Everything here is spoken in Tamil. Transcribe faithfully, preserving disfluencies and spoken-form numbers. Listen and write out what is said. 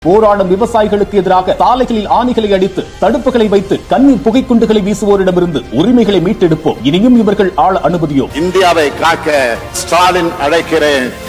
போராடும் விவசாயிகளுக்கு எதிராக சாலைகளில் ஆணிகளை அடித்து தடுப்புகளை வைத்து கண்ணீர் புகைக்குண்டுகளை வீசுவோரிடமிருந்து உரிமைகளை மீட்டெடுப்போம். இனியும் இவர்கள் ஆள அனுமதியோ? இந்தியாவை காக்க ஸ்டாலின் அழைக்கிறேன்.